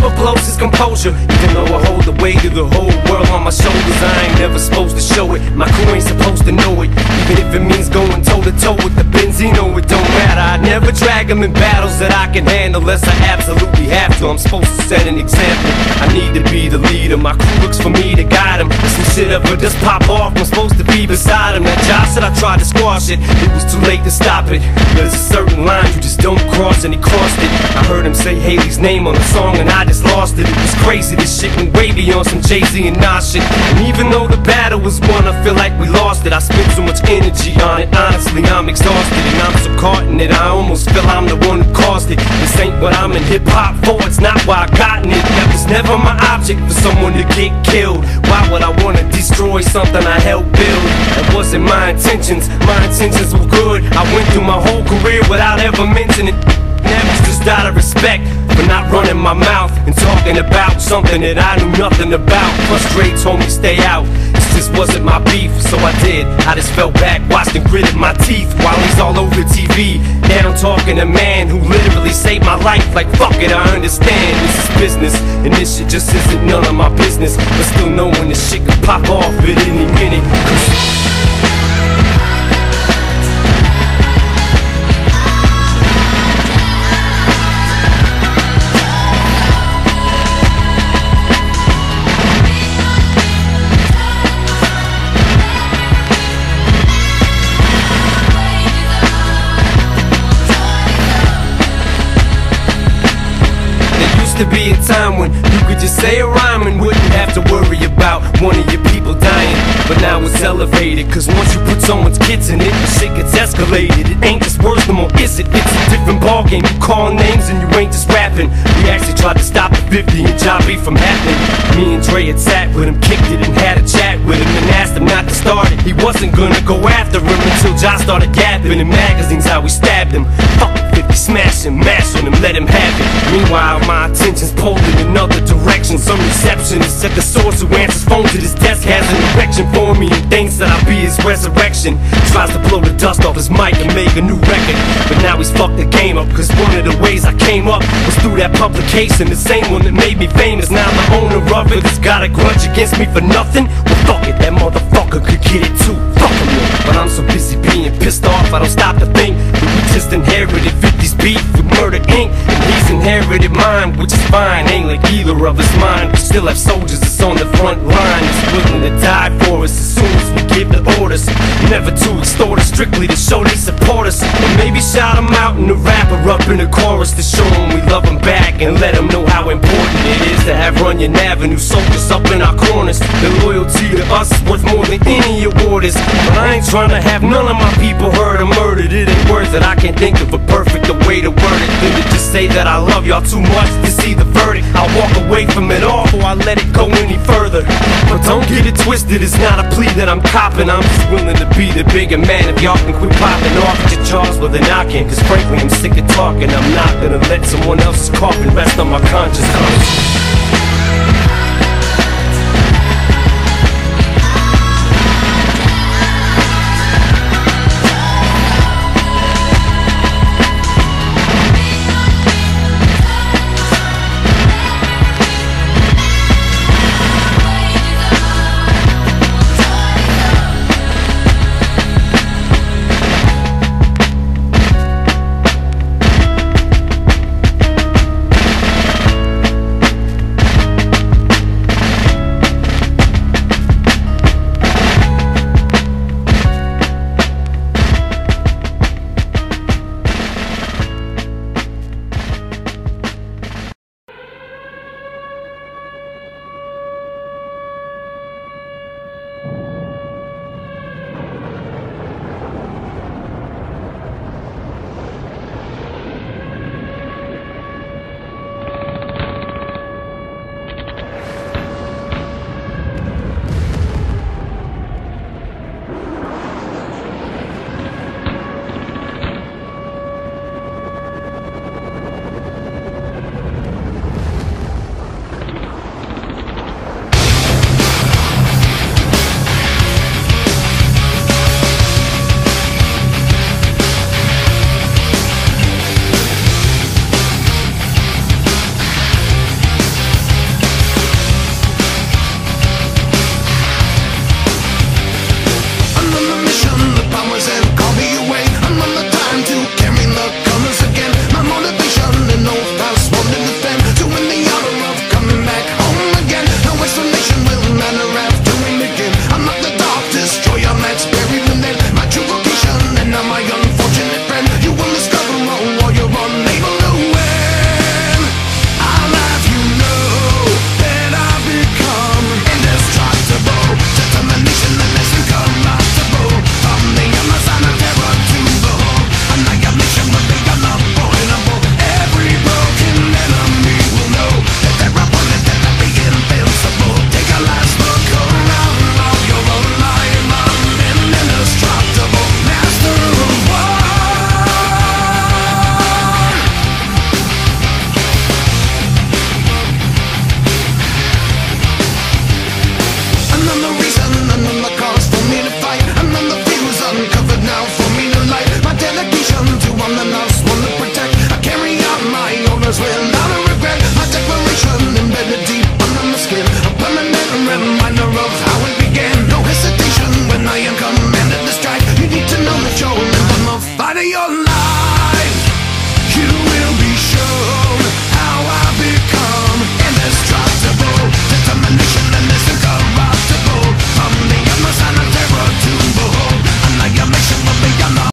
never blows his composure. Even though I hold the weight of the whole world on my shoulders, I ain't never supposed to show it. My crew ain't supposed to know it. Even if it means going toe to toe with the Benzino, it don't matter. I never drag them in battles that I can handle unless I absolutely have to. I'm supposed to set an example. I need to be the leader. My crew looks for me to guide them. If some shit ever just pop off, I'm supposed to be beside him. That Josh said I tried to squash it. It was too late to stop it. There's a certain line you just don't cross, and he crossed it. I heard him say Haley's name on the song and I just lost it. It was crazy, this shit went way beyond some Jay-Z and Nas shit. And even though the battle was won, I feel like we lost it. I spent so much energy on it, honestly I'm exhausted. And I'm so caught in it, I almost feel I'm the one who caused it. This ain't what I'm in hip-hop for, it's not why I gotten it. That was never my object, for someone to get killed. Why would I wanna destroy something I helped build? That wasn't my intentions were good. I went through my whole career without ever mentioning it. That was just out of respect for not running my mouth and talking about something that I knew nothing about. Plus Dre told me stay out, this just wasn't my beef, so I did. I just fell back, watched and gritted my teeth while he's all over TV. Now I'm talking to a man who literally saved my life. Like fuck it, I understand this is business, and this shit just isn't none of my business. But still knowing this shit could pop off at any minute. To be a time when you could just say a rhyme and wouldn't have to worry about one of your people dying. But now it's elevated, cause once you put someone's kids in it, the shit gets escalated. It ain't just words no more, is it? It's a different ballgame. You call names and you ain't just rapping. We actually tried to stop the 50 and John B from happening. Me and Dre had sat with him, kicked it and had a chat with him and asked him not to start it. He wasn't gonna go after him until John started gapping in magazines how we stabbed him. Fuck 50, smash him, mash on him, let him have it. Meanwhile my attention's pulled in another direction. Some receptionist at the source who answers phones at his desk has an erection for me and thinks that I'll be his resurrection. Tries to blow the dust off his mic and make a new record, but now he's fucked the game up, cause one of the ways I came up was through that publication, the same one that made me famous. Now the owner of it has got a grudge against me for nothing. Well fuck it, that motherfucker could get it too. Fuck him, but I'm so busy being pissed off I don't stop to think that we just inherited 50's beef with Murder Inc. And he's inherited mine, which is fine. Ain't like either of us mine. We still have soldiers that's on the front line, that's willing to die for us as soon as we give the orders. Never to extort us, strictly to show they support us. Or maybe shout them out in the rapper up in the chorus to show them we love them back and let them know how important it is to have Runyon Avenue soldiers up in our corners. Their loyalty to us is worth more than any award is. But I ain't trying to have none of my people hurt or murdered. It ain't worth it, I can't think of a perfect way to word it than to just say that I love y'all too much to see the verdict. I'll walk away from it all before I let it go any further. But don't get it twisted, it's not a plea that I'm copping. I'm just willing to be the bigger man if y'all can quit popping off at your jaws with a knocking. Cause frankly I'm sick of talking, I'm not gonna let someone else's coffin rest on my conscience.